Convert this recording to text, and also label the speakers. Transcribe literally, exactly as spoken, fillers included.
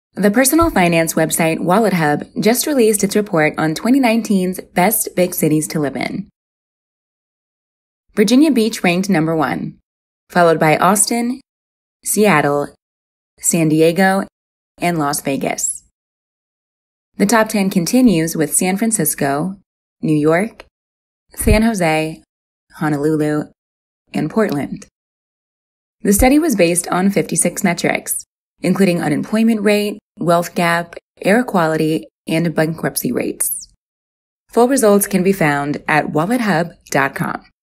Speaker 1: The personal finance website WalletHub just released its report on twenty nineteen's Best Big Cities to Live in. Virginia Beach ranked number one, followed by Austin, Seattle, San Diego, and Las Vegas. The top ten continues with San Francisco, New York, San Jose, Honolulu, and Portland. The study was based on fifty-six metrics, including unemployment rate, wealth gap, air quality, and bankruptcy rates. Full results can be found at wallet hub dot com.